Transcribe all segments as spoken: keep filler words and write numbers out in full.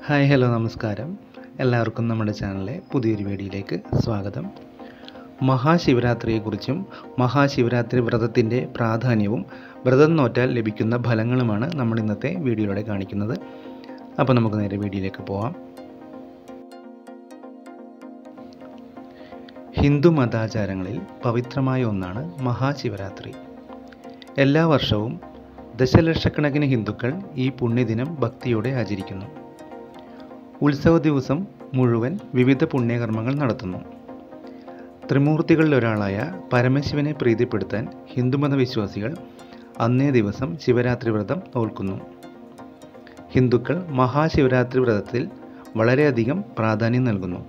Hi hello നമസ്കാരം. എല്ലാവർക്കും നമ്മുടെ ചാനലിലെ പുതിയൊരു വീഡിയോയിലേക്ക് സ്വാഗതം. മഹാശിവരാത്രിയെക്കുറിച്ചും മഹാശിവരാത്രി വ്രതത്തിൻ്റെ പ്രാധാന്യവും വ്രതം നോറ്റാൽ ലഭിക്കുന്ന ഫലങ്ങളുമാണ് നമ്മൾ ഇന്നത്തെ വീഡിയോയിലൂടെ കാണിക്കുന്നത്. അപ്പോൾ നമുക്ക് നേരെ വീഡിയോയിലേക്ക് പോവാം. ഹിന്ദു മതാചാരങ്ങളിൽ പവിത്രമായ ഒന്നാണ് മഹാശിവരാത്രി. എല്ലാ വർഷവും ദശലക്ഷക്കണക്കിന് ഹിന്ദുക്കൾ ഈ പുണ്യദിനം ഭക്തിയോടെ ആചരിക്കുന്നു. ഉത്സവ ദിവസം മുഴുവൻ വിവിധ പുണ്യകർമ്മങ്ങൾ നടത്തുന്നു. ത്രിമൂർത്തികളിലൊരാളായ പരമശിവനെ പ്രീതിപ്പെടുത്താൻ ഹിന്ദുമത വിശ്വാസികൾ അന്നേ ദിവസം ശിവരാത്രി വ്രതം നോൽക്കുന്നു. ഹിന്ദുക്കൾ മഹാശിവരാത്രി വ്രതത്തിൽ വളരെയധികം പ്രാധാന്യം നൽകുന്നു.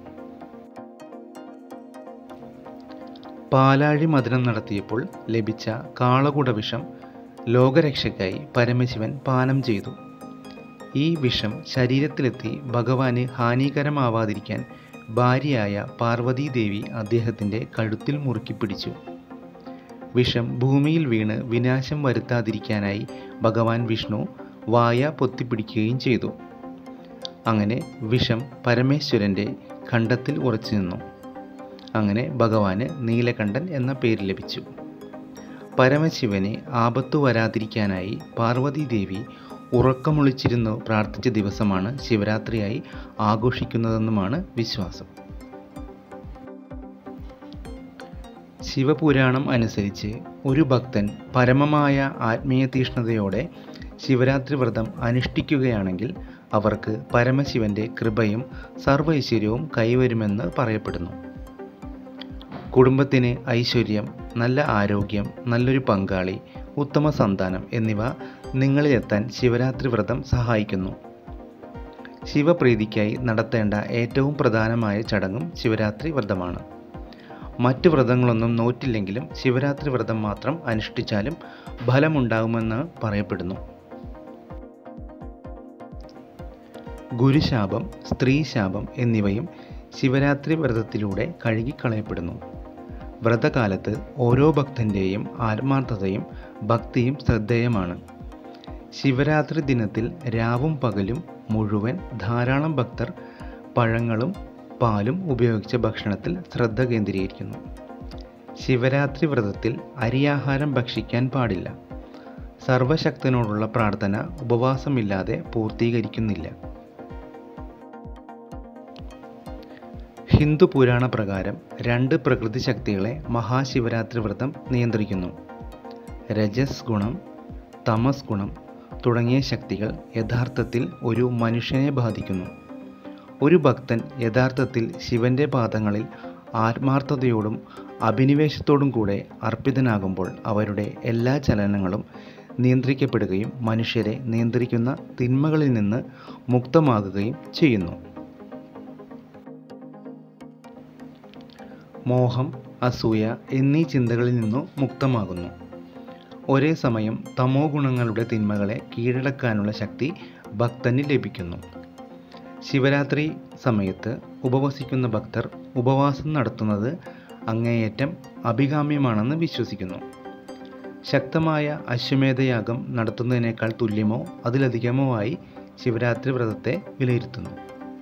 പാലാഴി മദനം നടത്തിയപ്പോൾ ലഭിച്ച കാളകൂട വിഷം ലോകരക്ഷയ്ക്കായി പരമശിവൻ പാനം ചെയ്തു. ഈ വിഷം ശരീരത്തിലെത്തി ഭഗവാന് ഹാനികരമാവാതിരിക്കാൻ ഭാര്യയായ പാർവതീദേവി അദ്ദേഹത്തിൻ്റെ കഴുത്തിൽ മുറുക്കി പിടിച്ചു. വിഷം ഭൂമിയിൽ വീണ് വിനാശം വരുത്താതിരിക്കാനായി ഭഗവാൻ വിഷ്ണു വായ പൊത്തിപ്പിടിക്കുകയും ചെയ്തു. അങ്ങനെ വിഷം പരമേശ്വരൻ്റെ ഖണ്ഡത്തിൽ ഉറച്ചു നിന്നു. അങ്ങനെ ഭഗവാന് നീലകണ്ഠൻ എന്ന പേര് ലഭിച്ചു. പരമശിവനെ ആപത്തു വരാതിരിക്കാനായി പാർവതീദേവി ഉറക്കമൊളിച്ചിരുന്നു പ്രാർത്ഥിച്ച ദിവസമാണ് ശിവരാത്രിയായി ആഘോഷിക്കുന്നതെന്നുമാണ് വിശ്വാസം. ശിവപുരാണം അനുസരിച്ച് ഒരു ഭക്തൻ പരമമായ ആത്മീയ തീഷ്ണതയോടെ ശിവരാത്രി വ്രതം അനുഷ്ഠിക്കുകയാണെങ്കിൽ അവർക്ക് പരമശിവന്റെ കൃപയും സർവ്വ ഐശ്വര്യവും കൈവരുമെന്ന് പറയപ്പെടുന്നു. കുടുംബത്തിന് ഐശ്വര്യം, നല്ല ആരോഗ്യം, നല്ലൊരു പങ്കാളി, ഉത്തമ സന്താനം എന്നിവ നിങ്ങളിലെത്താൻ ശിവരാത്രി വ്രതം സഹായിക്കുന്നു. ശിവപ്രീതിക്കായി നടത്തേണ്ട ഏറ്റവും പ്രധാനമായ ചടങ്ങും ശിവരാത്രി വ്രതമാണ്. മറ്റു വ്രതങ്ങളൊന്നും നോറ്റില്ലെങ്കിലും ശിവരാത്രി വ്രതം മാത്രം അനുഷ്ഠിച്ചാലും ഫലമുണ്ടാകുമെന്ന് പറയപ്പെടുന്നു. ഗുരുശാപം, സ്ത്രീശാപം എന്നിവയും ശിവരാത്രി വ്രതത്തിലൂടെ കഴുകിക്കളയപ്പെടുന്നു. വ്രതകാലത്ത് ഓരോ ഭക്തൻ്റെയും ആത്മാർത്ഥതയും ഭക്തിയും ശ്രദ്ധേയമാണ്. ശിവരാത്രി ദിനത്തിൽ രാവും പകലും മുഴുവൻ ധാരാളം ഭക്തർ പഴങ്ങളും പാലും ഉപയോഗിച്ച ഭക്ഷണത്തിൽ ശ്രദ്ധ കേന്ദ്രീകരിക്കുന്നു. ശിവരാത്രി വ്രതത്തിൽ അരിയാഹാരം ഭക്ഷിക്കാൻ പാടില്ല. സർവശക്തനോടുള്ള പ്രാർത്ഥന ഉപവാസമില്ലാതെ പൂർത്തീകരിക്കുന്നില്ല. ഹിന്ദു പുരാണ പ്രകാരം രണ്ട് പ്രകൃതി ശക്തികളെ മഹാശിവരാത്രി വ്രതം നിയന്ത്രിക്കുന്നു. രജസ് ഗുണം, തമസ് ഗുണം തുടങ്ങിയ ശക്തികൾ യഥാർത്ഥത്തിൽ ഒരു മനുഷ്യനെ ബാധിക്കുന്നു. ഒരു ഭക്തൻ യഥാർത്ഥത്തിൽ ശിവന്റെ പാദങ്ങളിൽ ആത്മാർത്ഥതയോടും അഭിനിവേശത്തോടും കൂടെ അർപ്പിതനാകുമ്പോൾ അവരുടെ എല്ലാ ചലനങ്ങളും നിയന്ത്രിക്കപ്പെടുകയും മനുഷ്യരെ നിയന്ത്രിക്കുന്ന തിന്മകളിൽ നിന്ന് മുക്തമാകുകയും ചെയ്യുന്നു. മോഹം, അസൂയ എന്നീ ചിന്തകളിൽ നിന്നു മുക്തമാകുന്നു. ഒരേ സമയം തമോ ഗുണങ്ങളുടെ തിന്മകളെ കീഴടക്കാനുള്ള ശക്തി ഭക്തന് ലഭിക്കുന്നു. ശിവരാത്രി സമയത്ത് ഉപവസിക്കുന്ന ഭക്തർ ഉപവാസം നടത്തുന്നത് അങ്ങേയറ്റം അഭികാമ്യമാണെന്ന് വിശ്വസിക്കുന്നു. ശക്തമായ അശ്വമേധയാഗം നടത്തുന്നതിനേക്കാൾ തുല്യമോ അതിലധികമോ ആയി ശിവരാത്രി വ്രതത്തെ വിലയിരുത്തുന്നു.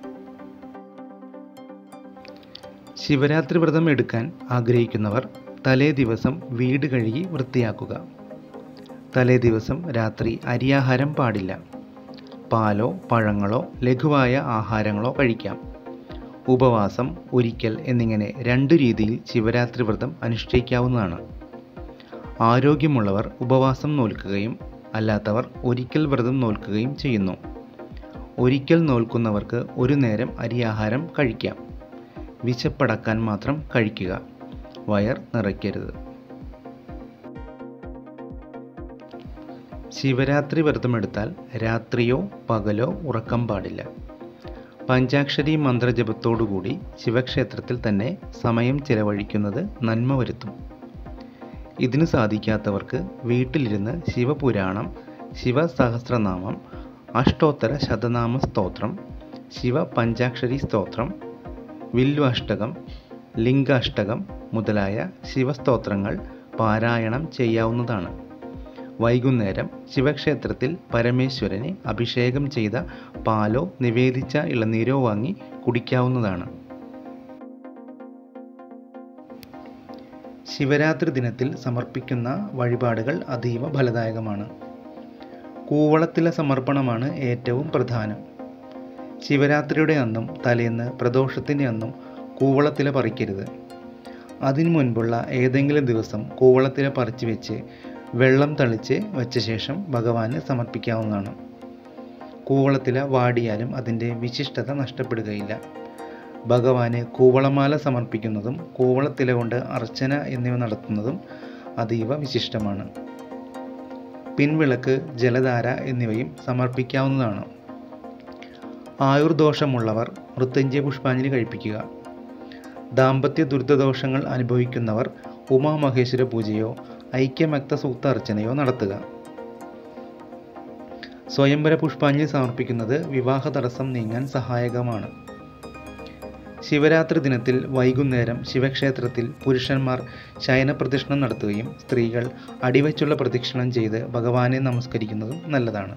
ശിവരാത്രി വ്രതം എടുക്കാൻ ആഗ്രഹിക്കുന്നവർ തലേ ദിവസം വീട് കഴുകി വൃത്തിയാക്കുക. തലേ ദിവസം രാത്രി അരിയാഹാരം പാടില്ല. പാലോ പഴങ്ങളോ ലഘുവായ ആഹാരങ്ങളോ കഴിക്കാം. ഉപവാസം, ഒരിക്കൽ എന്നിങ്ങനെ രണ്ടു രീതിയിൽ ശിവരാത്രി വ്രതം അനുഷ്ഠിക്കാവുന്നതാണ്. ആരോഗ്യമുള്ളവർ ഉപവാസം നോൽക്കുകയും അല്ലാത്തവർ ഒരിക്കൽ വ്രതം നോൽക്കുകയും ചെയ്യുന്നു. ഒരിക്കൽ നോൽക്കുന്നവർക്ക് ഒരു നേരം അരിയാഹാരം കഴിക്കാം. വിശപ്പടക്കാൻ മാത്രം കഴിക്കുക. വയർ നിറയ്ക്കരുത്. ശിവരാത്രി വ്രതമെടുത്താൽ രാത്രിയോ പകലോ ഉറക്കം പാടില്ല. പഞ്ചാക്ഷരി മന്ത്രജപത്തോടുകൂടി ശിവക്ഷേത്രത്തിൽ തന്നെ സമയം ചിലവഴിക്കുന്നത് നന്മ വരുത്തും. ഇതിന് സാധിക്കാത്തവർക്ക് വീട്ടിലിരുന്ന് ശിവപുരാണം, ശിവസഹസ്രനാമം, അഷ്ടോത്തര ശതനാമ സ്തോത്രം, ശിവ പഞ്ചാക്ഷരി സ്തോത്രം, വില്വാഷ്ടകം, ലിംഗാഷ്ടകം മുതലായ ശിവസ്തോത്രങ്ങൾ പാരായണം ചെയ്യാവുന്നതാണ്. വൈകുന്നേരം ശിവക്ഷേത്രത്തിൽ പരമേശ്വരന് അഭിഷേകം ചെയ്ത പാലോ നിവേദിച്ച ഇളനീരോ വാങ്ങി കുടിക്കാവുന്നതാണ്. ശിവരാത്രി ദിനത്തിൽ സമർപ്പിക്കുന്ന വഴിപാടുകൾ അതീവ ഫലദായകമാണ്. കൂവളത്തില സമർപ്പണമാണ് ഏറ്റവും പ്രധാനം. ശിവരാത്രിയുടെ അന്നും തലേന്ന് പ്രദോഷത്തിൻ്റെ അന്നും കൂവളത്തില പറിക്കരുത്. അതിനു മുൻപുള്ള ഏതെങ്കിലും ദിവസം കൂവളത്തില പറിച്ചു വെച്ച് വെള്ളം തളിച്ച് വെച്ച ശേഷം ഭഗവാന് സമർപ്പിക്കാവുന്നതാണ്. കൂവളത്തില വാടിയാലും അതിൻ്റെ വിശിഷ്ടത നഷ്ടപ്പെടുകയില്ല. ഭഗവാന് കൂവളമാല സമർപ്പിക്കുന്നതും കൂവളത്തില കൊണ്ട് അർച്ചന എന്നിവ നടത്തുന്നതും അതീവ വിശിഷ്ടമാണ്. പിൻവിളക്ക്, ജലധാര എന്നിവയും സമർപ്പിക്കാവുന്നതാണ്. ആയുർദോഷമുള്ളവർ മൃത്യുഞ്ജയ പുഷ്പാഞ്ജലി കഴിപ്പിക്കുക. ദാമ്പത്യ ദുരിതദോഷങ്ങൾ അനുഭവിക്കുന്നവർ ഉമാമഹേശ്വര പൂജയോ ഐക്യമക്ത സൂക്ത അർച്ചനയോ നടത്തുക. സ്വയംവര പുഷ്പാഞ്ജലി സമർപ്പിക്കുന്നത് വിവാഹ തടസ്സം നീങ്ങാൻ സഹായകമാണ്. ശിവരാത്രി ദിനത്തിൽ വൈകുന്നേരം ശിവക്ഷേത്രത്തിൽ പുരുഷന്മാർ ശയനപ്രദക്ഷിണം നടത്തുകയും സ്ത്രീകൾ അടിവച്ചുള്ള പ്രദക്ഷിണം ചെയ്ത് ഭഗവാനെ നമസ്കരിക്കുന്നതും നല്ലതാണ്.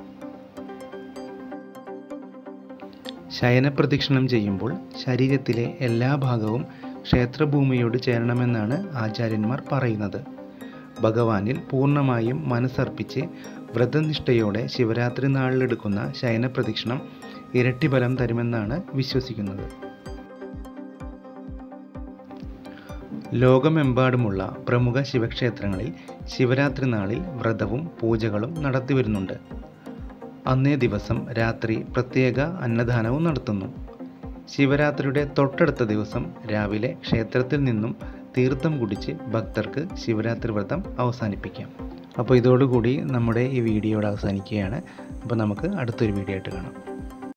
ശയനപ്രദക്ഷിണം ചെയ്യുമ്പോൾ ശരീരത്തിലെ എല്ലാ ഭാഗവും ക്ഷേത്രഭൂമിയോട് ചേരണമെന്നാണ് ആചാര്യന്മാർ പറയുന്നത്. ഭഗവാനിൽ പൂർണ്ണമായും മനസ്സർപ്പിച്ച് വ്രതനിഷ്ഠയോടെ ശിവരാത്രി നാളിലെടുക്കുന്ന ശയനപ്രദക്ഷിണം ഇരട്ടി ഫലം തരുമെന്നാണ് വിശ്വസിക്കുന്നത്. ലോകമെമ്പാടുമുള്ള പ്രമുഖ ശിവക്ഷേത്രങ്ങളിൽ ശിവരാത്രി നാളിൽ വ്രതവും പൂജകളും നടത്തിവരുന്നുണ്ട്. അന്നേ ദിവസം രാത്രി പ്രത്യേക അന്നദാനവും നടത്തുന്നു. ശിവരാത്രിയുടെ തൊട്ടടുത്ത ദിവസം രാവിലെ ക്ഷേത്രത്തിൽ നിന്നും തീർത്ഥം കുടിച്ച് ഭക്തർക്ക് ശിവരാത്രി വ്രതം അവസാനിപ്പിക്കാം. അപ്പോൾ ഇതോടുകൂടി നമ്മുടെ ഈ വീഡിയോ ഇവിടെ അവസാനിക്കുകയാണ്. അപ്പോൾ നമുക്ക് അടുത്തൊരു വീഡിയോ ആയിട്ട് കാണാം.